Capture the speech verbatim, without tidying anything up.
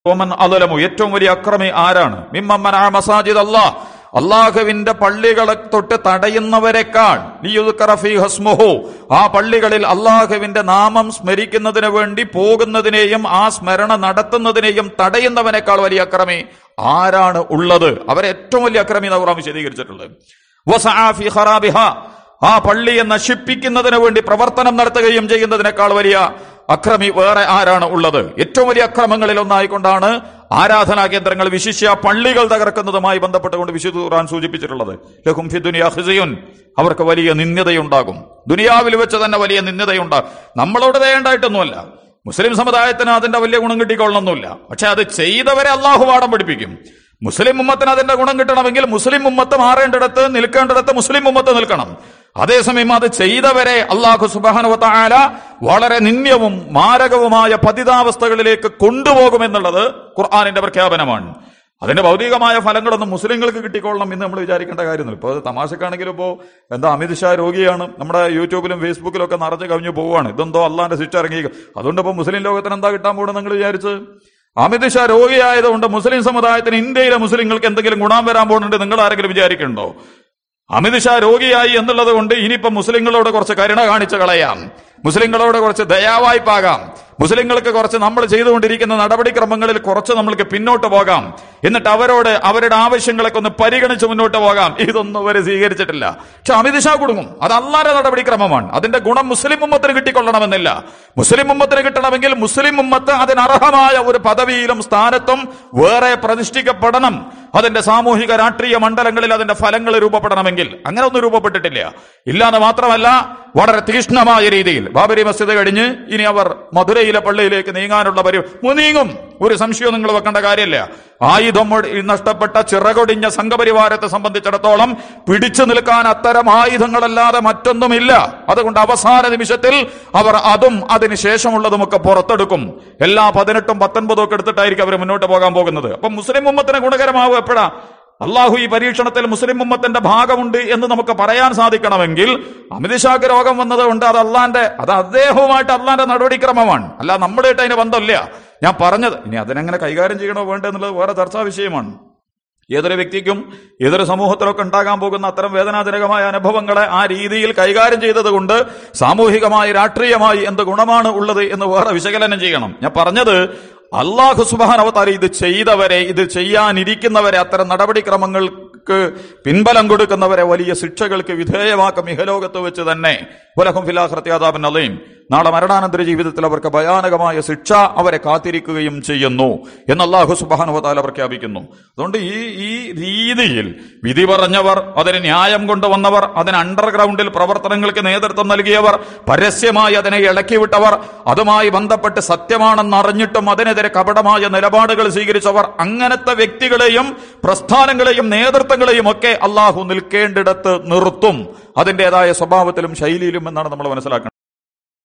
വമൻ അളലമു ഏറ്റവും വലിയ അക്രമി ആരാണ്? മിമ്മൻ മനഅ മസാജിദ് അല്ലാഹ് അള്ളാഹുവിന്റെ പള്ളികളെ തൊട്ട് തടയുന്നവരെക്കാൾ ലിയുദ്കറ ഫീഹി ഇസ്മുഹു ആ പള്ളികളിൽ അള്ളാഹുവിന്റെ നാമം സ്മരിക്കുന്നതിന് വേണ്ടി പോകുന്നതിനെയും ആ സ്മരണ നടത്തുന്നതിനെയും തടയുന്നവനേക്കാൾ വലിയ അക്രമി ആരാണ് ഉള്ളത്? അവരെ ഏറ്റവും വലിയ അക്രമി എന്ന് ഖുർആൻ വിശദീകരിച്ചിട്ടുള്ളത്. വസഅ ഫീ ഖറാബിഹാ ആ പള്ളിയെ നശിപ്പിക്കുന്നതിന് വേണ്ടി പ്രവർത്തനം നടത്തുകയും ചെയ്യുന്നതിനേക്കാൾ വലിയ അക്രമി വേറെ ആരാണ് ഉള്ളത്? ഏറ്റവും വലിയ അക്രമങ്ങളിൽ ഒന്നായിക്കൊണ്ടാണ് ആരാധനാ കേന്ദ്രങ്ങൾ വിശിഷ്യ പള്ളികൾ തകർക്കുന്നതുമായി ബന്ധപ്പെട്ടുകൊണ്ട് വിശുദ്ധ ഖുർആൻ സൂചിപ്പിച്ചിട്ടുള്ളത്. ലഹും ഫി ദുനിയാ ഖിസ്യുൻ അവർക്ക് വലിയ നിന്ദയുണ്ടാകും. ദുനിയാവിൽ വെച്ച് തന്നെ വലിയ നിന്ദയുണ്ടാകും. നമ്മളോട് ദയുണ്ടായിട്ടൊന്നുമല്ല, മുസ്ലിം സമുദായത്തിന് അതിന്റെ വലിയ ഗുണം കിട്ടിക്കൊള്ളണമെന്നില്ല. പക്ഷെ അത് ചെയ്തവരെ അള്ളാഹു പാഠം പഠിപ്പിക്കും. മുസ്ലിം ഉമ്മത്തിന് അതിന്റെ ഗുണം കിട്ടണമെങ്കിൽ മുസ്ലിം ഉമ്മത്ത് മാറേണ്ടിടത്ത് നിൽക്കേണ്ടിടത്ത് മുസ്ലിം ഉമ്മത്ത് നിൽക്കണം. അതേസമയം അത് ചെയ്തവരെ അല്ലാഹു സുബ്ഹാനഹു വ തആല വളരെ നിന്ദ്യവും മാരകവുമായ പതിതാവസ്ഥകളിലേക്ക് കൊണ്ടുപോകുമെന്നുള്ളത് ഖുർആനിന്റെ പ്രഖ്യാപനമാണ്. അതിന്റെ ഭൗതികമായ ഫലങ്ങളൊന്നും മുസ്ലിങ്ങൾക്ക് കിട്ടിക്കൊള്ളണം എന്ന് നമ്മൾ വിചാരിക്കേണ്ട കാര്യമൊന്നുമില്ല. ഇപ്പോൾ തമാശക്കാണെങ്കിലും ഇപ്പോൾ എന്താ അമിത്ഷാ രോഗിയാണ്, നമ്മുടെ യൂട്യൂബിലും ഫേസ്ബുക്കിലും ഒക്കെ നിറഞ്ഞു കവിഞ്ഞു പോവുകയാണ്, ഇതെന്തോ അള്ളാന്റെ ശിക്ഷ ഇറങ്ങി. അതുകൊണ്ട് ഇപ്പോൾ മുസ്ലിം ലോകത്തിന് എന്താ കിട്ടാൻ പോകുന്നത് നിങ്ങൾ വിചാരിച്ച്? അമിത്ഷാ രോഗിയായതുകൊണ്ട് മുസ്ലിം സമുദായത്തിന് ഇന്ത്യയിലെ മുസ്ലിങ്ങൾക്ക് എന്തെങ്കിലും ഗുണം വരാൻ പോകുന്നുണ്ട് നിങ്ങൾ ആരെങ്കിലും വിചാരിക്കുന്നുണ്ടോ? അമിത്ഷാ രോഗിയായി എന്നുള്ളത് കൊണ്ട് ഇനിയിപ്പോ മുസ്ലിങ്ങളോട് കുറച്ച് കരുണ കാണിച്ചു കളയാം, മുസ്ലിങ്ങളോട് കുറച്ച് ദയാവായ്പാകാം, മുസ്ലിങ്ങൾക്ക് കുറച്ച് നമ്മൾ ചെയ്തുകൊണ്ടിരിക്കുന്ന നടപടിക്രമങ്ങളിൽ കുറച്ച് നമ്മൾക്ക് പിന്നോട്ട് പോകാം, എന്നിട്ട് അവരോട് അവരുടെ ആവശ്യങ്ങളൊക്കെ ഒന്ന് പരിഗണിച്ച് മുന്നോട്ട് പോകാം. ഇതൊന്നും അവർ സ്വീകരിച്ചിട്ടില്ല. പക്ഷെ അമിത്ഷാ കുടുങ്ങും. അത് അള്ളാന്റെ നടപടിക്രമമാണ്. അതിന്റെ ഗുണം മുസ്ലിം ഉമ്മത്തിന് കിട്ടിക്കൊള്ളണമെന്നില്ല. മുസ്ലിം ഉമ്മത്തിന് കിട്ടണമെങ്കിൽ മുസ്ലിം ഉമ്മത്ത് അതിനർഹമായ ഒരു പദവിയിലും സ്ഥാനത്തും വേറെ പ്രതിഷ്ഠിക്കപ്പെടണം. അതിന്റെ സാമൂഹിക രാഷ്ട്രീയ മണ്ഡലങ്ങളിൽ അതിന്റെ ഫലങ്ങൾ രൂപപ്പെടണമെങ്കിൽ അങ്ങനെ ഒന്നും രൂപപ്പെട്ടിട്ടില്ല. ഇല്ലാന്ന് മാത്രമല്ല, വളരെ തീക്ഷ്ണമായ രീതിയിൽ ബാബരി മസ്ജിദ് കഴിഞ്ഞ് ഇനി അവർ മധുരയിലെ പള്ളിയിലേക്ക് നീങ്ങാനുള്ള പരി നീങ്ങും. ഒരു സംശയവും നിങ്ങൾ വെക്കേണ്ട കാര്യമില്ല. ആയുധം നഷ്ടപ്പെട്ട ചിറകൊടിഞ്ഞ സംഘപരിവാരത്തെ സംബന്ധിച്ചിടത്തോളം പിടിച്ചു നിൽക്കാൻ അത്തരം ആയുധങ്ങളല്ലാതെ മറ്റൊന്നുമില്ല. അതുകൊണ്ട് അവസാന നിമിഷത്തിൽ അവർ അതും അതിന് ശേഷമുള്ളതുമൊക്കെ പുറത്തെടുക്കും. എല്ലാ പതിനെട്ടും പത്തൊൻപതും ഒക്കെ എടുത്തിട്ടായിരിക്കും അവർ മുന്നോട്ട് പോകാൻ പോകുന്നത്. അപ്പൊ മുസ്ലിം ഉമ്മത്തിന് ഗുണകരമാവും എപ്പോഴാ? അള്ളാഹു ഈ പരീക്ഷണത്തിൽ മുസ്ലിം ഉമ്മത്തിന്റെ ഭാഗമുണ്ട് എന്ന് നമുക്ക് പറയാൻ സാധിക്കണമെങ്കിൽ അമിത്ഷാക്ക് രോഗം വന്നത് കൊണ്ട് അത് അള്ളാന്റെ അത് അദ്ദേഹവുമായിട്ട് അള്ളാന്റെ നടപടിക്രമമാണ്, അല്ല നമ്മുടെയായിട്ട് അതിന് ബന്ധമില്ല. ഞാൻ പറഞ്ഞത് ഇനി അതിനെങ്ങനെ കൈകാര്യം ചെയ്യണോ വേണ്ടത് എന്നുള്ളത് വേറെ ചർച്ചാ വിഷയമാണ്. ഏതൊരു വ്യക്തിക്കും ഏതൊരു സമൂഹത്തിലൊക്കെ ഉണ്ടാകാൻ പോകുന്ന അത്തരം വേദനാജനകമായ അനുഭവങ്ങളെ ആ രീതിയിൽ കൈകാര്യം ചെയ്തത് കൊണ്ട് സാമൂഹികമായി രാഷ്ട്രീയമായി എന്ത് ഗുണമാണ് ഉള്ളത് എന്ന് വേറെ വിശകലനം ചെയ്യണം. ഞാൻ പറഞ്ഞത് അല്ലാഹു സുബ്ഹാനഹു വ തആല ഇത് ചെയ്തവരെ, ഇത് ചെയ്യാനിരിക്കുന്നവരെ, അത്തരം നടപടിക്രമങ്ങൾക്ക് പിൻബലം കൊടുക്കുന്നവരെ വലിയ ശിക്ഷകൾക്ക് വിധേയമാക്കും ഇഹലോകത്ത് വെച്ച് തന്നെ. വലഹും ഫിൽ ആഖിറതി അദാബുൻ അളീം നാളെ മരണാനന്തര ജീവിതത്തിൽ അവർക്ക് ഭയാനകമായ ശിക്ഷ അവരെ കാത്തിരിക്കുകയും ചെയ്യുന്നു എന്ന് അല്ലാഹു സുബ്ഹാനഹു വ തആല പ്രഖ്യാപിക്കുന്നു. അതുകൊണ്ട് ഈ ഈ രീതിയിൽ വിധി പറഞ്ഞവർ, അതിന് ന്യായം കൊണ്ടുവന്നവർ, അതിന് അണ്ടർഗ്രൗണ്ടിൽ പ്രവർത്തനങ്ങൾക്ക് നേതൃത്വം നൽകിയവർ, പരസ്യമായി അതിനെ ഇളക്കിവിട്ടവർ, അതുമായി ബന്ധപ്പെട്ട് സത്യമാണെന്നറിഞ്ഞിട്ടും അതിനെതിരെ കപടമായ നിലപാടുകൾ സ്വീകരിച്ചവർ, അങ്ങനത്തെ വ്യക്തികളെയും പ്രസ്ഥാനങ്ങളെയും നേതൃത്വങ്ങളെയും ഒക്കെ അള്ളാഹു നിൽക്കേണ്ടിടത്ത് നിർത്തും, അതിൻ്റെതായ സ്വഭാവത്തിലും ശൈലിയിലും എന്നാണ് നമ്മൾ മനസ്സിലാക്കേണ്ടത്.